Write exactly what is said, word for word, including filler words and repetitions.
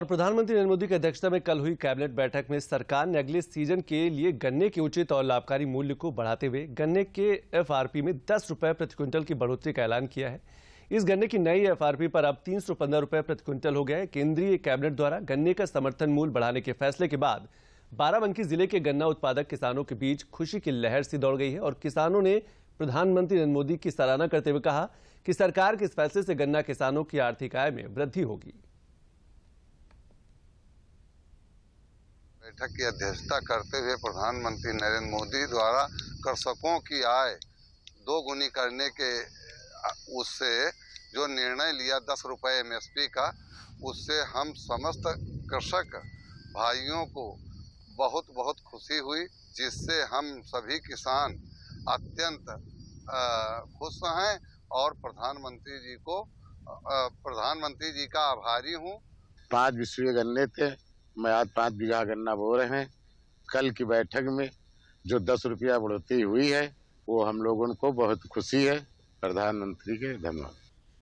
प्रधानमंत्री नरेंद्र मोदी की अध्यक्षता में कल हुई कैबिनेट बैठक में सरकार ने अगले सीजन के लिए गन्ने के उचित और लाभकारी मूल्य को बढ़ाते हुए गन्ने के एफआरपी में दस रुपए प्रति क्विंटल की बढ़ोतरी का ऐलान किया है। इस गन्ने की नई एफआरपी पर अब तीन सौ पंद्रह रुपए प्रति क्विंटल हो गया है। केंद्रीय कैबिनेट द्वारा गन्ने का समर्थन मूल्य बढ़ाने के फैसले के बाद बाराबंकी जिले के गन्ना उत्पादक किसानों के बीच खुशी की लहर सी दौड़ गई है और किसानों ने प्रधानमंत्री नरेंद्र मोदी की सराहना करते हुए कहा कि सरकार के इस फैसले से गन्ना किसानों की आर्थिक आय में वृद्धि होगी। बैठक की अध्यक्षता करते हुए प्रधानमंत्री नरेंद्र मोदी द्वारा कृषकों की आय दोगुनी करने के उससे जो निर्णय लिया दस रुपए एमएसपी का, उससे हम समस्त कृषक भाइयों को बहुत बहुत खुशी हुई, जिससे हम सभी किसान अत्यंत खुश हैं और प्रधानमंत्री जी को प्रधानमंत्री जी का आभारी हूँ। पाँच विश्वीय गन्ने थे, मैं आज पाँच बीघा गन्ना बो रहे हैं। कल की बैठक में जो दस रुपया बढ़ोतरी हुई है वो हम लोगों को बहुत खुशी है। प्रधानमंत्री के धन्यवाद।